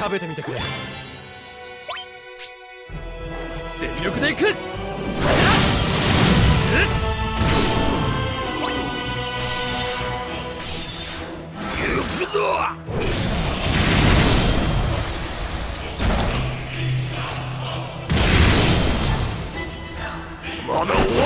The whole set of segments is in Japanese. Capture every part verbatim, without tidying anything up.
食べてみてくれ。全力でいく。行くぞ。まだ終わらんぞ。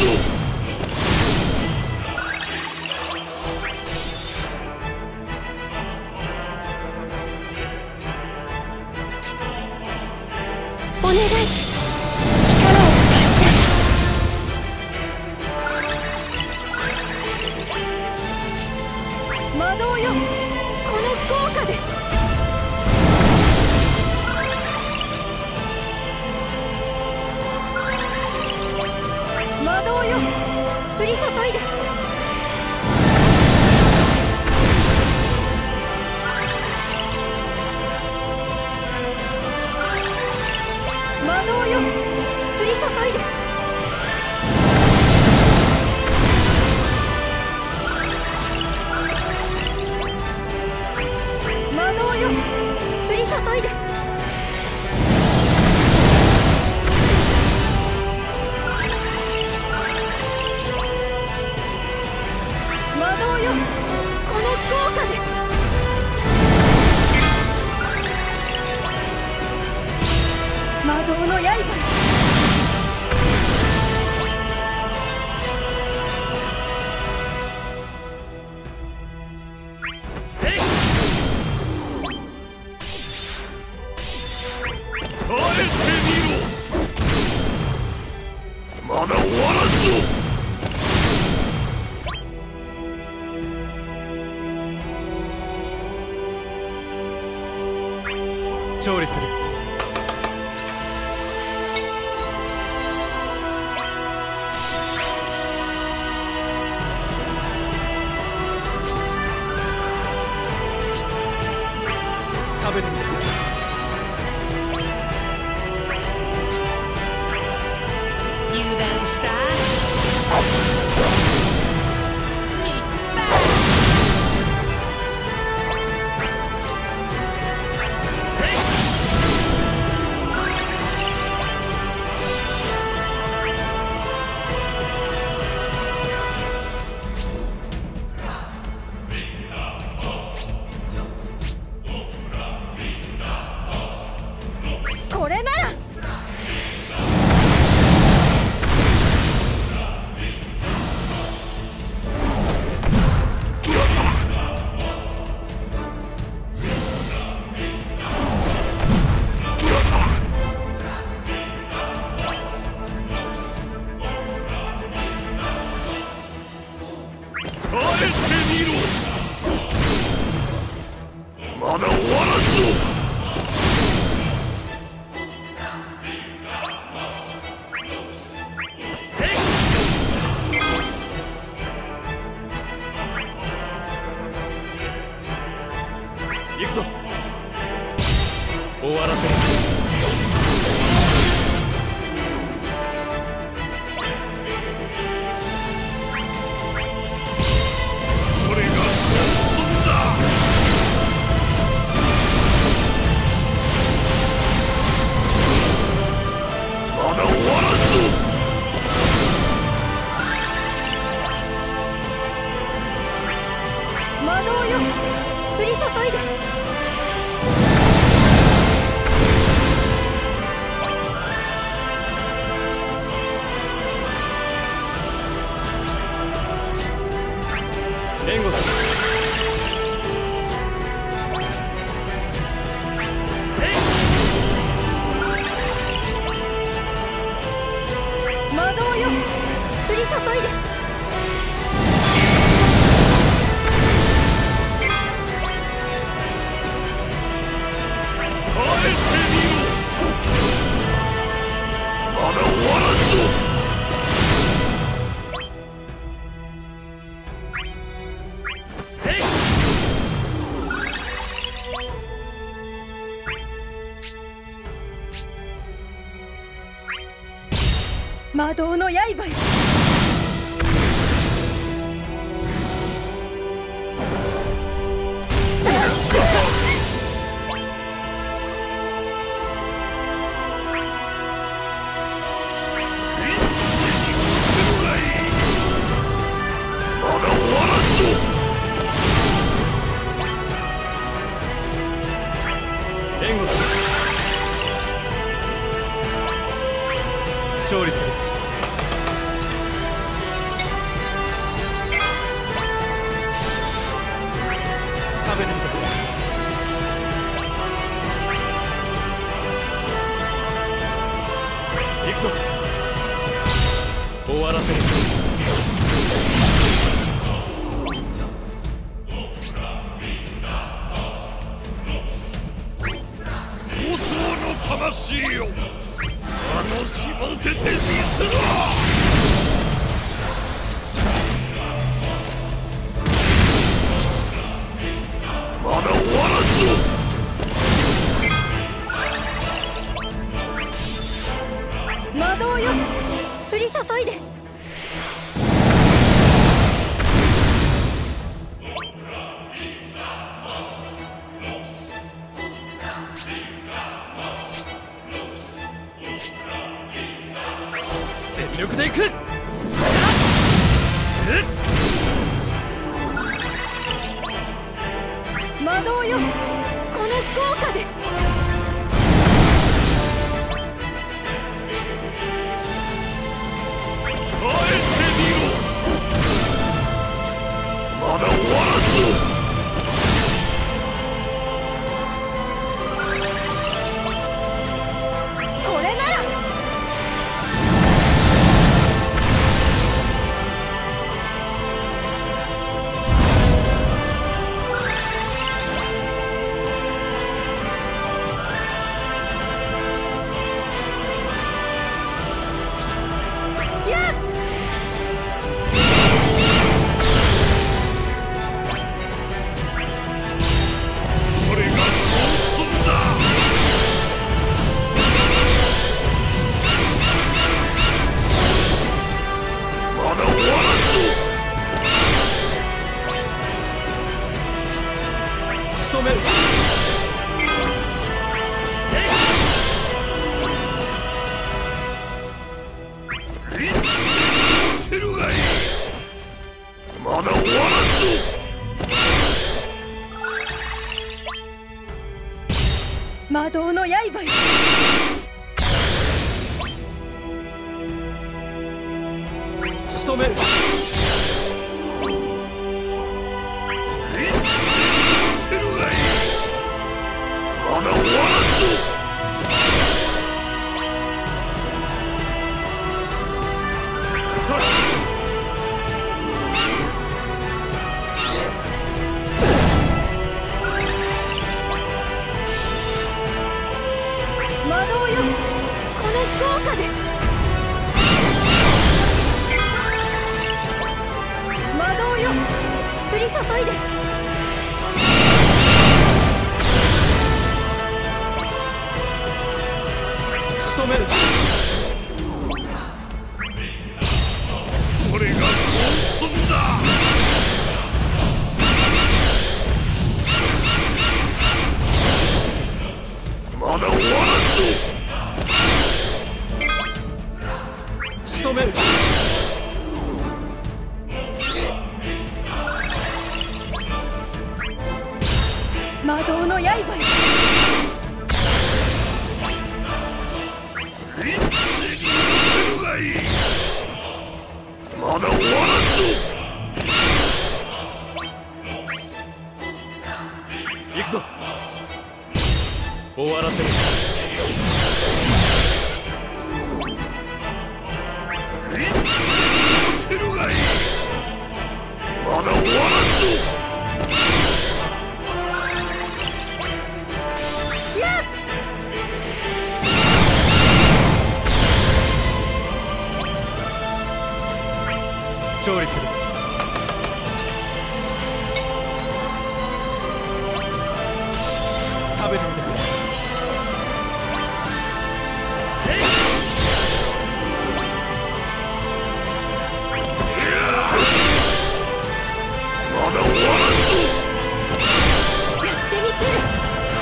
お願い、力を貸して。魔導よ、この効果で。魔導よ、降り注いで。魔導よ、降り注いで。魔導よ、降り注いで。魔導よ、この効果で。魔導の刃。 まだ終わらんぞ。調理する。食べてみてくれ。 油断した。 これなら。 まだ終わらんぞ。行くぞ。終わらせる。これが本当だ。まだ終わらんぞ。 魔導よ、降り注いで。 援護する。 魔導よ、降り注いで。 まだ終わらんぞ。 魔導の刃よ。 終わらせる。暴走の魂よ、楽しませてみせろ。まだ終わらんぞ。 魔導よ、降り注いで。 全力でいく。 魔導よ、この効果で。 まだ終わらんぞ。 これなら。やっ仕留める。チェルがいい。まだ終わらんぞ。 魔導の刃よ。 仕留める。チェルがいい。まだ終わらんぞ。 魔導よ、この効果で。魔導よ、降り注いで。 仕留める。これが興奮だ。まだ終わらんぞ。仕留める。 魔導の刃よ。 がいい。まだ終わらんぞ。行くぞ。終わらせる。チェルがいい。まだ終わらんぞ。 やっ調理する。食べてみてくれ。まだ終わらんぞ。 やってみせる。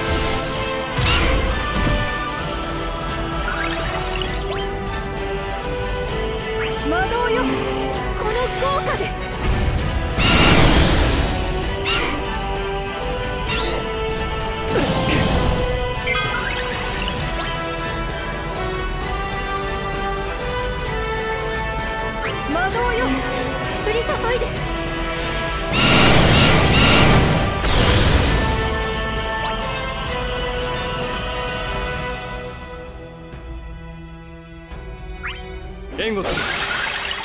魔導よ、この効果で。魔導よ、降り注いで。 援護する。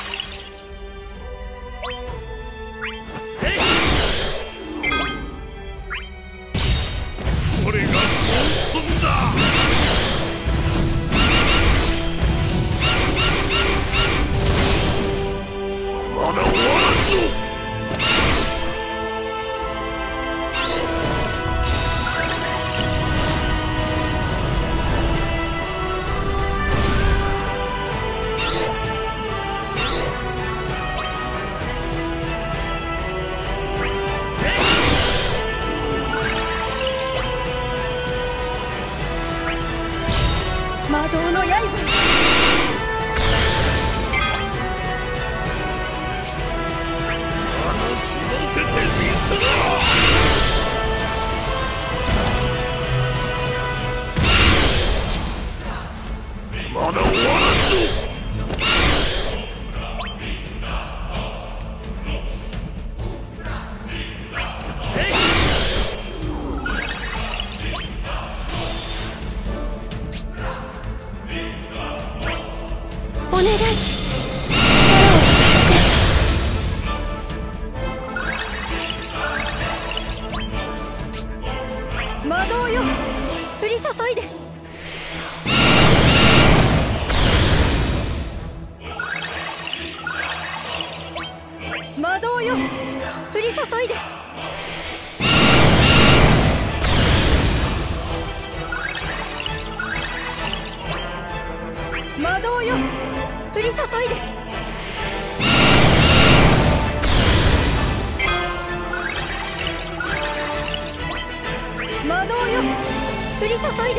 よ降り注いで魔導よ降り注いで魔導よ降り注いで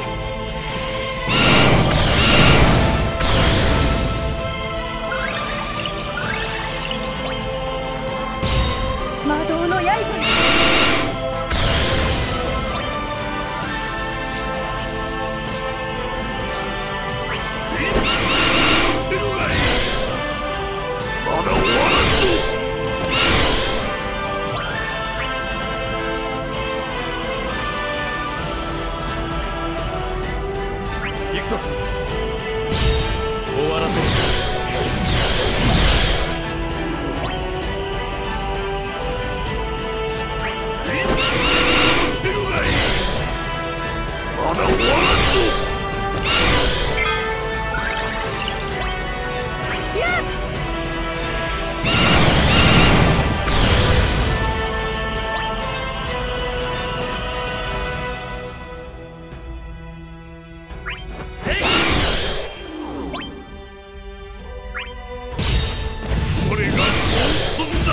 魔導の刃よまだ終わらんぞ。行くぞ。終わらせる。まだ終わらんぞ。 やっこれが本当だ。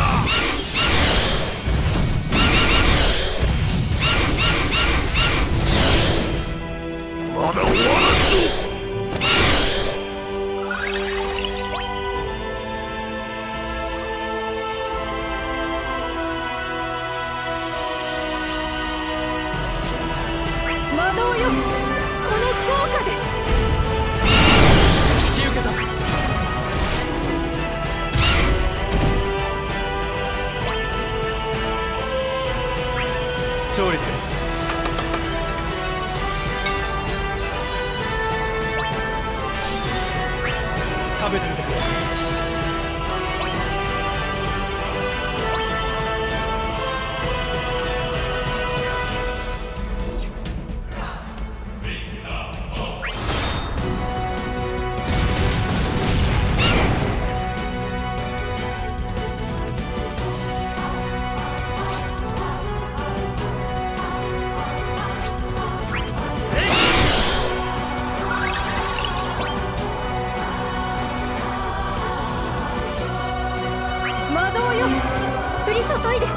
まだ終わらんぞ。 魔導よこの効果で引き受けた。調理する。食べてみてくれ。 魔導よ降り注いで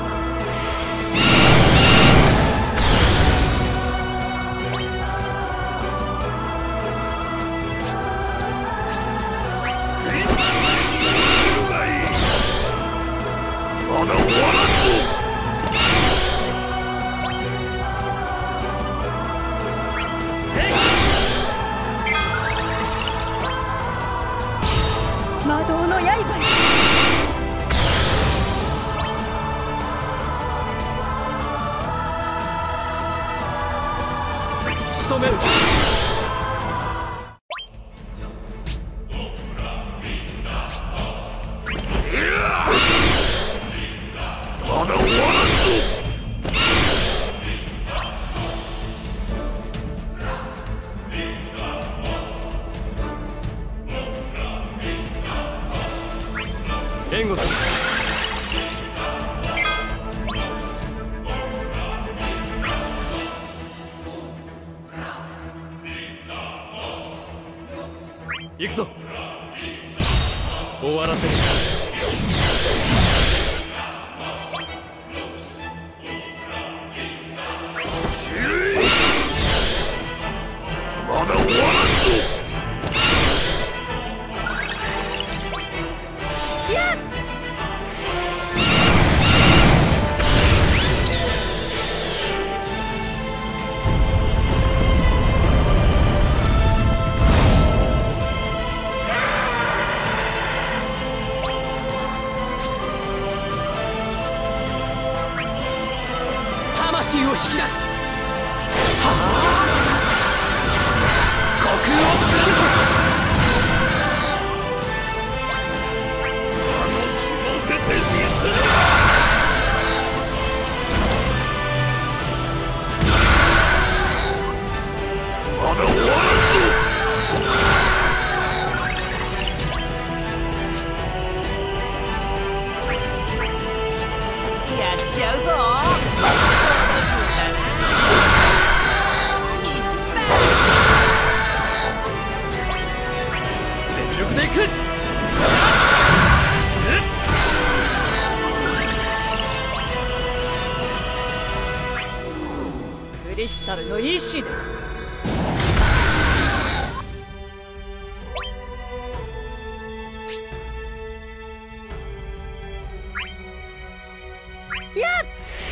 まだ終わらんぞ。 魔導の刃よ仕留める。まだ終わらんぞ。援護する。行くぞ。終わらせる。まだ終わらんぞ。 やっ魂を引き出す。はあ、虚空を貫け。 楽しませてみせる。まだ終わらんぞ。 なるの意志です。 やっ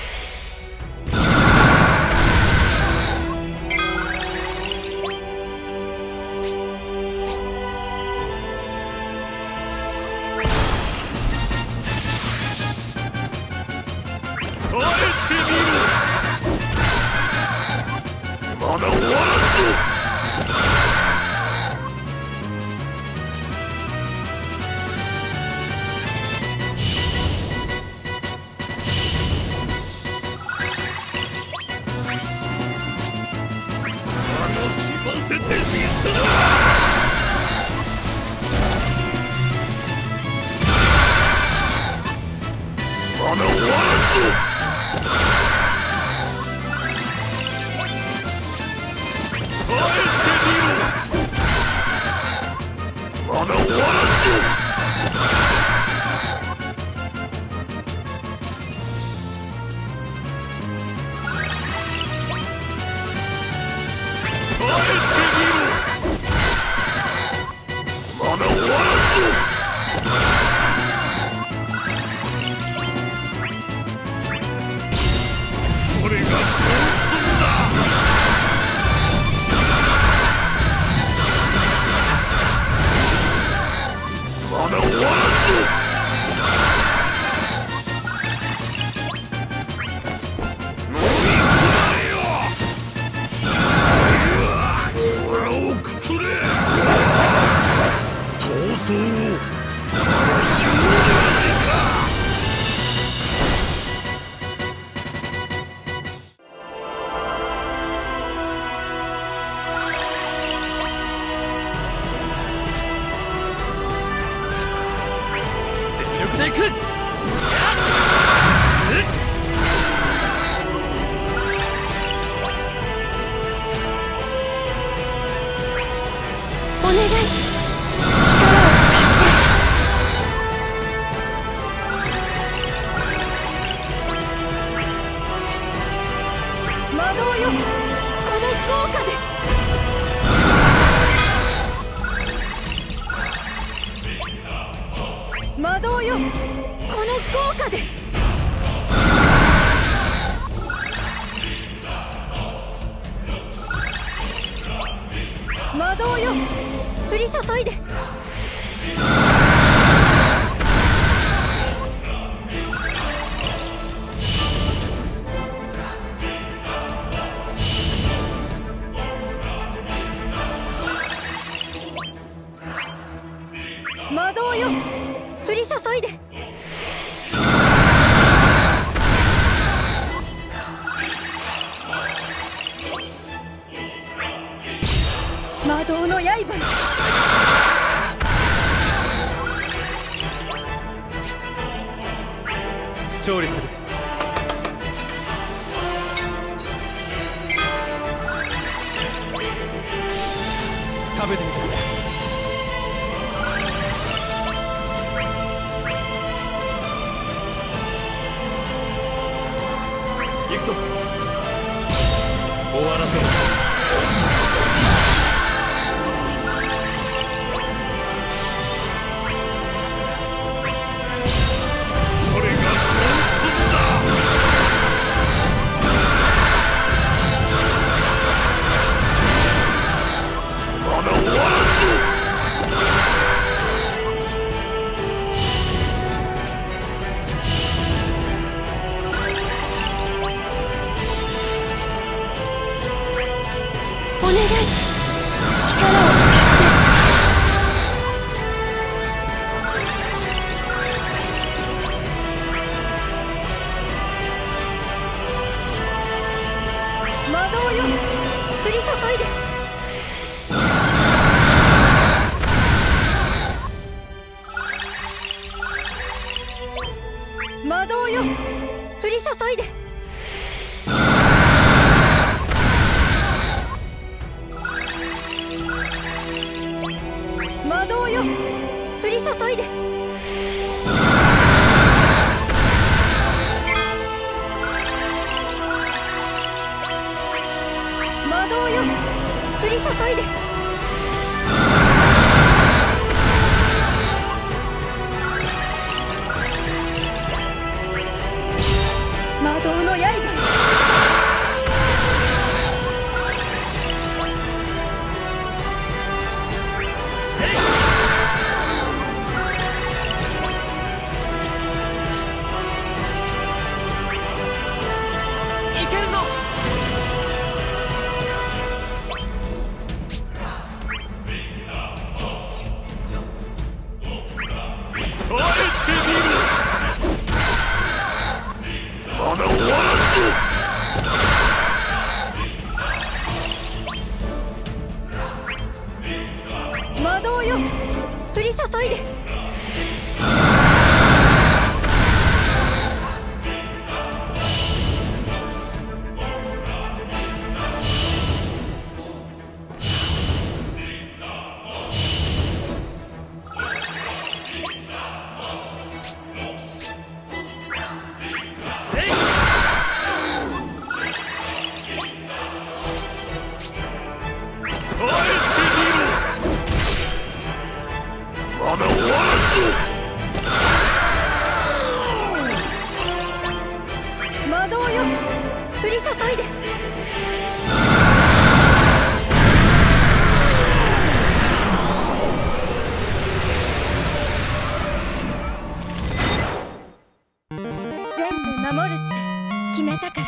まだ終わらんぞ。楽しませてみせろ。まだ終わらんぞ。まだ終わらんぞ。耐えてみろ。まだ終わらんぞ。これが本当だ。まだ終わらんぞ。飲み込めよ。腹をくくれ。闘争を楽しもうではないか。全力でいく。 お願い、力を貸して。魔導よ、この効果で。魔導よ、この効果で。魔導よ、降り注いで。魔導よ、降り注いで。魔導の刃に。 調理する。食べてみて。行くぞ。終わらせろ。 これが本当だ。まだ終わらんぞ。 お願い、力を貸して。魔導よ、降り注いで。魔導よ、降り注いで。魔導よ、降り注いで。 いで。魔導よ、降り注いで。全部守るって決めたから。